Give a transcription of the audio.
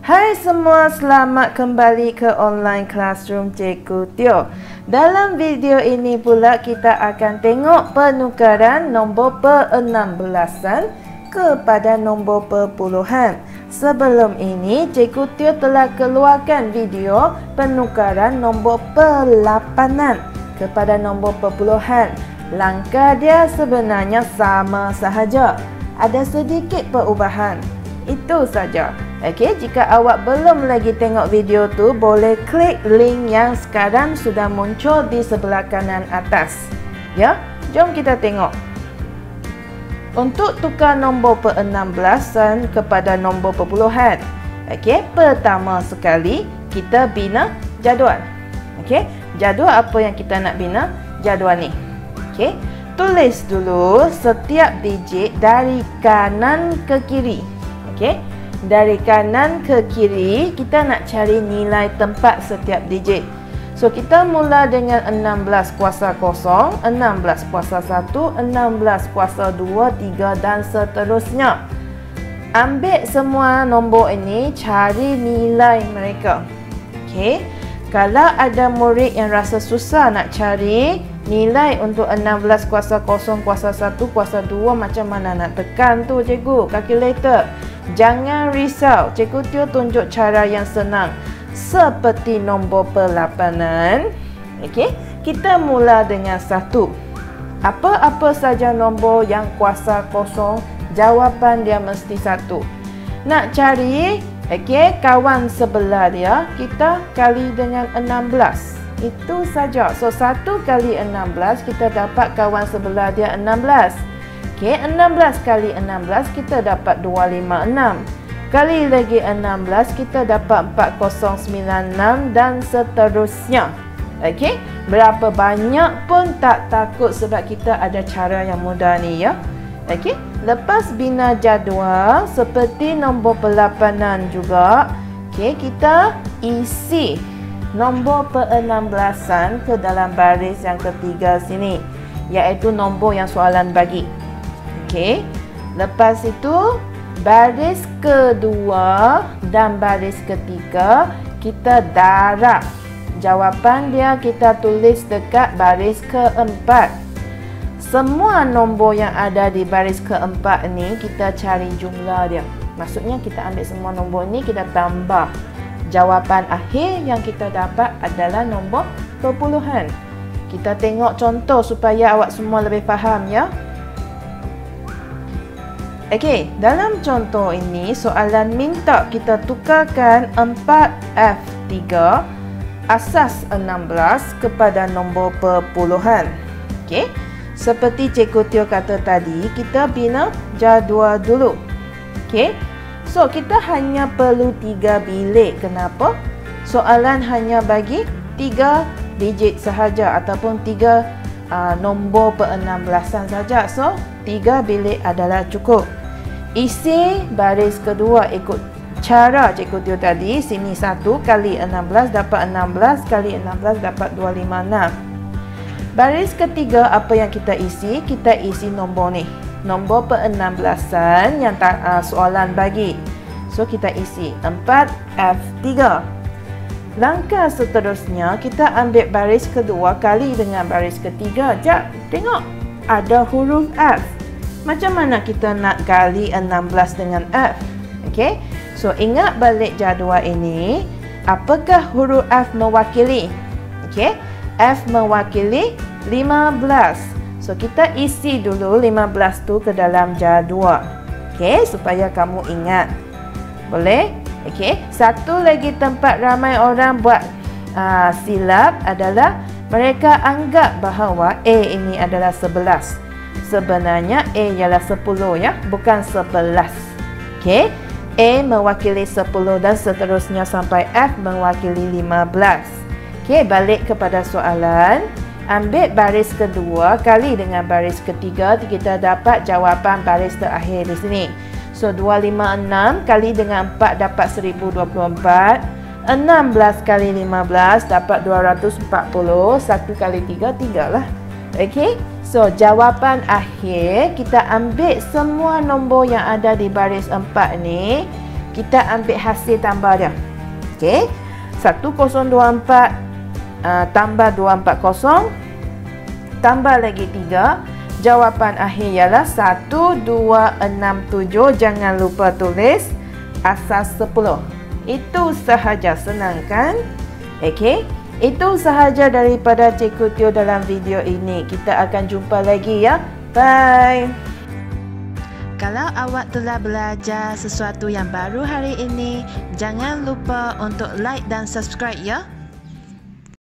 Hai semua, selamat kembali ke online classroom Cikgu Tio. Dalam video ini pula kita akan tengok penukaran nombor perenambelasan kepada nombor perpuluhan. Sebelum ini, Cikgu Tio telah keluarkan video penukaran nombor perlapanan kepada nombor perpuluhan. Langkah dia sebenarnya sama sahaja. Ada sedikit perubahan. Itu saja. Okey, jika awak belum lagi tengok video tu, boleh klik link yang sekarang sudah muncul di sebelah kanan atas. Ya, jom kita tengok. Untuk tukar nombor perenambelasan kepada nombor perpuluhan. Okey, pertama sekali kita bina jadual. Okey, jadual apa yang kita nak bina? Jadual ni. Okey, tulis dulu setiap digit dari kanan ke kiri. Okey, dari kanan ke kiri kita nak cari nilai tempat setiap digit. So kita mula dengan 16 kuasa 0, 16 kuasa 1, 16 kuasa 2, 3 dan seterusnya. Ambil semua nombor ini, cari nilai mereka. Okey, kalau ada murid yang rasa susah nak cari nilai untuk 16 kuasa 0, kuasa 1, kuasa 2, macam mana nak tekan tu cikgu? Kalkulator. Jangan risau, Cikgu Tio tunjuk cara yang senang. Seperti nombor perlapanan. Okey, kita mula dengan 1. Apa-apa saja nombor yang kuasa 0, jawapan dia mesti 1. Nak cari, okey, kawan sebelah dia, kita kali dengan 16. Itu saja. So 1 kali 16 kita dapat kawan sebelah dia 16. Okey, 16 kali 16 kita dapat 256. Kali lagi 16 kita dapat 4096 dan seterusnya. Okey, berapa banyak pun tak takut sebab kita ada cara yang mudah ni ya. Okey, lepas bina jadual seperti nombor perlapanan juga, okey, kita isi nombor perenambelasan ke dalam baris yang ketiga sini, iaitu nombor yang soalan bagi. Okey, lepas itu baris kedua dan baris ketiga kita darab. Jawapan dia kita tulis dekat baris keempat. Semua nombor yang ada di baris keempat ni kita cari jumlah dia. Maksudnya kita ambil semua nombor ni kita tambah. Jawapan akhir yang kita dapat adalah nombor perpuluhan. Kita tengok contoh supaya awak semua lebih faham ya. Okey, dalam contoh ini soalan minta kita tukarkan 4F3 asas 16 kepada nombor perpuluhan. Okey, seperti Cikgu Tio kata tadi, kita bina jadual dulu. Okey, so kita hanya perlu 3 bilik. Kenapa? Soalan hanya bagi 3 digit sahaja ataupun 3 nombor perenambelasan saja. So 3 bilik adalah cukup. Isi baris kedua ikut cara Cikgu Tio tadi. Sini 1 kali 16 dapat 16, kali 16 dapat 256. Baris ketiga apa yang kita isi? Kita isi nombor ni, nombor perenambelasan yang soalan bagi. So kita isi 4F3. Langkah seterusnya kita ambil baris kedua kali dengan baris ketiga. Jap, tengok ada huruf F. Macam mana kita nak kali 16 dengan F? Okey, so ingat balik jadual ini. Apakah huruf F mewakili? Okey, F mewakili 15. So kita isi dulu 15 tu ke dalam jadual. Okey, supaya kamu ingat. Boleh? Okey, satu lagi tempat ramai orang buat silap adalah mereka anggap bahawa A ini adalah 11. Sebenarnya A ialah 10 ya, bukan 11. Okey, A mewakili 10 dan seterusnya sampai F mewakili 15. Okey, balik kepada soalan. Ambil baris kedua kali dengan baris ketiga, kita dapat jawapan baris terakhir di sini. So 256 kali dengan 4 dapat 1024. 16 kali 15 dapat 240. 1 kali 3, 3 lah. Okey, so jawapan akhir kita ambil semua nombor yang ada di baris 4 ni, kita ambil hasil tambah dia. Okey. 1024 tambah 240 tambah lagi 3. Jawapan akhir ialah 1267. Jangan lupa tulis asas 10. Itu sahaja, senang kan? Okey. Itu sahaja daripada Cikgu Tio dalam video ini. Kita akan jumpa lagi ya. Bye. Kalau awak telah belajar sesuatu yang baru hari ini, jangan lupa untuk like dan subscribe ya.